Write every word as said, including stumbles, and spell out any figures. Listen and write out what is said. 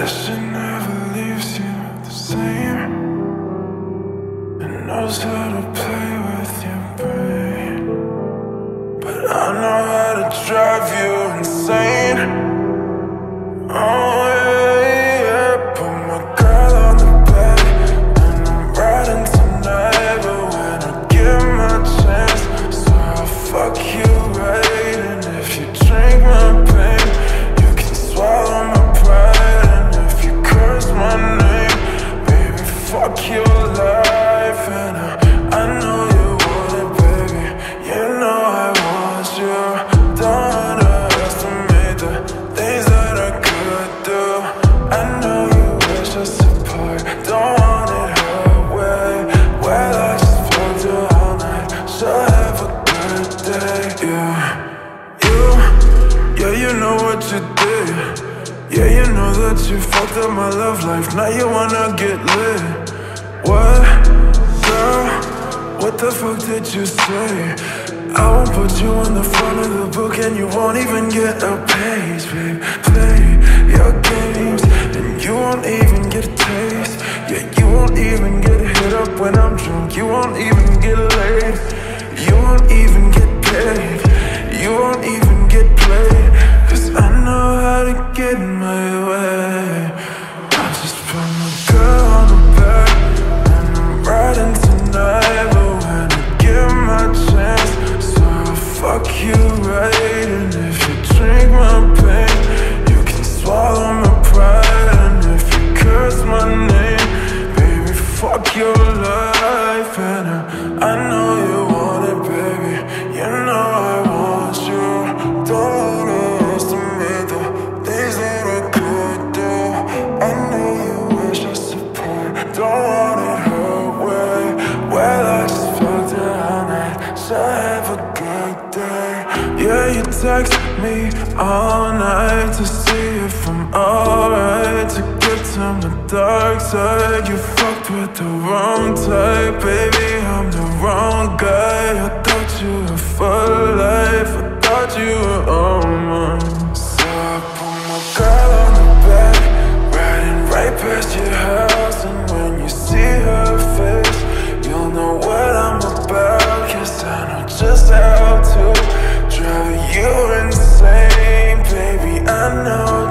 Passion never leaves you the same. It knows how to play with your brain, but I know how to drive you insane. Oh yeah, yeah. Put my girl on the bed and I'm riding tonight. But when I get my chance, so I'll fuck you right. And if you drink my pain, you can swallow my pride. And if you curse my name, baby, fuck your life. And I, I know you want it, baby. You know I want you. Don't underestimate the things that I could do. I know you wish us apart. Don't want it her way. Well, I just fucked you all night, so have a good day. Yeah, you, yeah, you know what you did. Yeah, you know that you fucked up my love life. Now you wanna get lit. What? Girl, what the fuck did you say? I won't put you on the front of the book and you won't even get a page, babe. Play your games and you won't even get a taste. Yeah, you won't even get hit up when I'm drunk. You won't even get laid. You won't even get paid. You won't even get played. Cause I know how to get in my way. I just put my girl on the back and I'm riding tonight. But when I get my chance, so I'll fuck you right. And if you drink my pain, you can swallow my pride. And if you curse my name, baby, fuck your life. And I, I know you want it, baby. You know I want you. Don't underestimate the things that I could do. I know you wish us apart. Don't want it her way. Well, I just fucked her all night, so have a good day. Yeah, you text me all night to see if I'm alright, to get to the dark side. You fucked with the wrong type, baby, I'm the wrong guy. I thought you were for life, I thought you were all mine. So I put my girl on the back, riding right past your house. And when you see her face, you'll know what I'm about. Cause I know just how to drive you insane, baby, I know